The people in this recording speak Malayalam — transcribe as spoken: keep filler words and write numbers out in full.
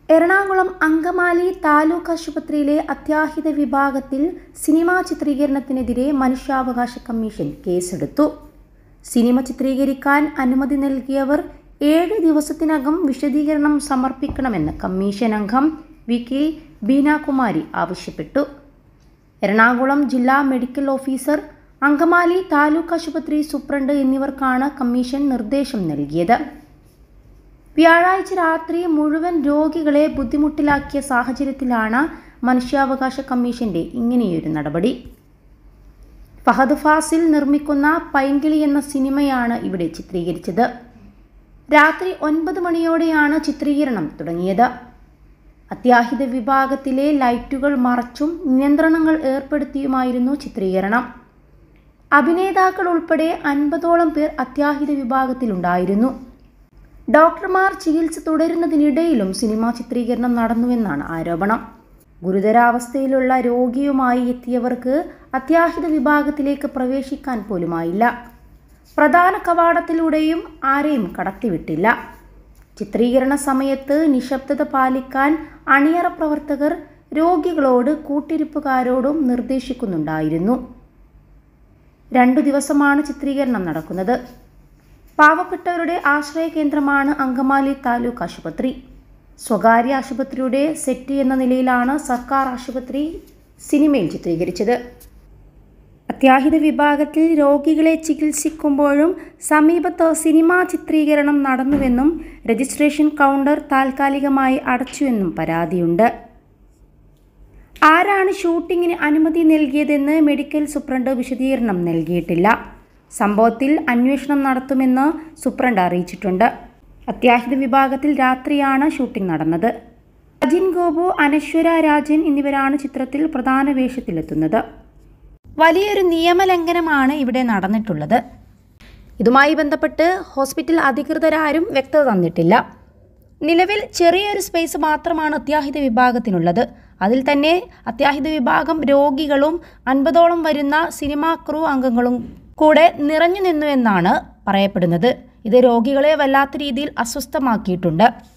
എറണാകുളം അങ്കമാലി താലൂക്ക് ആശുപത്രിയിലെ അത്യാഹിത വിഭാഗത്തിൽ സിനിമാ ചിത്രീകരണത്തിനെതിരെ മനുഷ്യാവകാശ കമ്മീഷൻ കേസെടുത്തു. സിനിമ ചിത്രീകരിക്കാൻ അനുമതി നൽകിയവർ ഏഴ് ദിവസത്തിനകം വിശദീകരണം സമർപ്പിക്കണമെന്ന് കമ്മീഷൻ അംഗം വി കെ ബീനാകുമാരി ആവശ്യപ്പെട്ടു. എറണാകുളം ജില്ലാ മെഡിക്കൽ ഓഫീസർ, അങ്കമാലി താലൂക്ക് ആശുപത്രി സൂപ്രണ്ട് എന്നിവർക്കാണ് കമ്മീഷൻ നിർദ്ദേശം നൽകിയത്. വ്യാഴാഴ്ച രാത്രി മുഴുവൻ രോഗികളെ ബുദ്ധിമുട്ടിലാക്കിയ സാഹചര്യത്തിലാണ് മനുഷ്യാവകാശ കമ്മീഷന്റെ ഇങ്ങനെയൊരു നടപടി. ഫഹദ് ഫാസിൽ നിർമ്മിക്കുന്ന പൈങ്കിളി എന്ന സിനിമയാണ് ഇവിടെ ചിത്രീകരിച്ചത്. രാത്രി ഒൻപത് മണിയോടെയാണ് ചിത്രീകരണം തുടങ്ങിയത്. അത്യാഹിത വിഭാഗത്തിലെ ലൈറ്റുകൾ മറച്ചും നിയന്ത്രണങ്ങൾ ഏർപ്പെടുത്തിയുമായിരുന്നു ചിത്രീകരണം. അഭിനേതാക്കൾ ഉൾപ്പെടെ അൻപതോളം പേർ അത്യാഹിത വിഭാഗത്തിലുണ്ടായിരുന്നു. ഡോക്ടർമാർ ചികിത്സ തുടരുന്നതിനിടയിലും സിനിമാ ചിത്രീകരണം നടന്നുവെന്നാണ് ആരോപണം. ഗുരുതരാവസ്ഥയിലുള്ള രോഗിയുമായി എത്തിയവർക്ക് അത്യാഹിത വിഭാഗത്തിലേക്ക് പ്രവേശിക്കാൻ പോലുമായില്ല. പ്രധാന കവാടത്തിലൂടെയും ആരെയും കടത്തിവിട്ടില്ല. ചിത്രീകരണ സമയത്ത് നിശബ്ദത പാലിക്കാൻ അണിയറ പ്രവർത്തകർ രോഗികളോട് കൂട്ടിരിപ്പുകാരോടും നിർദ്ദേശിക്കുന്നുണ്ടായിരുന്നു. രണ്ടു ദിവസമാണ് ചിത്രീകരണം നടക്കുന്നത്. പാവപ്പെട്ടവരുടെ ആശ്രയ കേന്ദ്രമാണ് അങ്കമാലി താലൂക്ക് ആശുപത്രി. സ്വകാര്യ ആശുപത്രിയുടെ സെറ്റ് എന്ന നിലയിലാണ് സർക്കാർ ആശുപത്രി സിനിമയിൽ ചിത്രീകരിച്ചത്. അത്യാഹിത വിഭാഗത്തിൽ രോഗികളെ ചികിത്സിക്കുമ്പോഴും സമീപത്ത് സിനിമാ ചിത്രീകരണം നടന്നുവെന്നും രജിസ്ട്രേഷൻ കൗണ്ടർ താൽക്കാലികമായി അടച്ചുവെന്നും പരാതിയുണ്ട്. ആരാണ് ഷൂട്ടിങ്ങിന് അനുമതി നൽകിയതെന്ന് മെഡിക്കൽ സൂപ്രണ്ട് വിശദീകരണം നൽകിയിട്ടില്ല. സംഭവത്തിൽ അന്വേഷണം നടത്തുമെന്ന് സൂപ്രണ്ട് അറിയിച്ചിട്ടുണ്ട്. അത്യാഹിത വിഭാഗത്തിൽ രാത്രിയാണ് ഷൂട്ടിംഗ് നടന്നത്. അജിൻ ഗോപു, അനശ്വര രാജൻ എന്നിവരാണ് ചിത്രത്തിൽ പ്രധാന വേഷത്തിലെത്തുന്നത്. വലിയൊരു നിയമലംഘനമാണ് ഇവിടെ നടന്നിട്ടുള്ളത്. ഇതുമായി ബന്ധപ്പെട്ട് ഹോസ്പിറ്റൽ അധികൃതരാരും വ്യക്തത തന്നിട്ടില്ല. നിലവിൽ ചെറിയൊരു സ്പേസ് മാത്രമാണ് അത്യാഹിത വിഭാഗത്തിനുള്ളത്. അതിൽ തന്നെ അത്യാഹിത വിഭാഗം രോഗികളും അൻപതോളം വരുന്ന സിനിമാ ക്രൂ അംഗങ്ങളും കൂടെ നിറഞ്ഞു നിന്നുവെന്നാണ് പറയപ്പെടുന്നത്. ഇത് രോഗികളെ വല്ലാത്ത രീതിയിൽ അസ്വസ്ഥമാക്കിയിട്ടുണ്ട്.